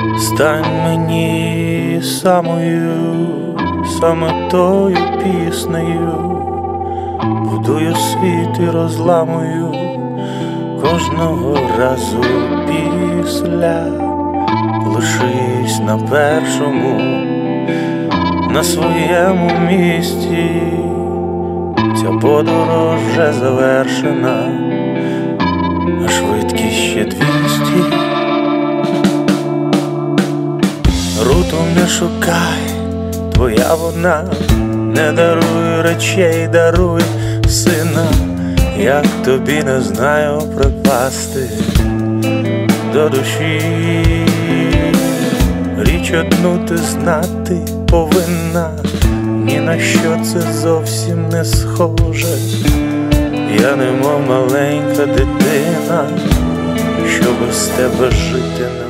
Стань мені саме тою піснею, будую світ і розламую кожного разу після. Лишись на першому, на своєму місці, ця подорож вже завершена, а швидкість ще 200. Руту не шукай, твоя вона, не даруй речей, даруй сина. Як тобі не знаю припасти до душі, річ одну ти знати повинна, ні на що це зовсім не схоже. Я немов маленька дитина, що без тебе жити не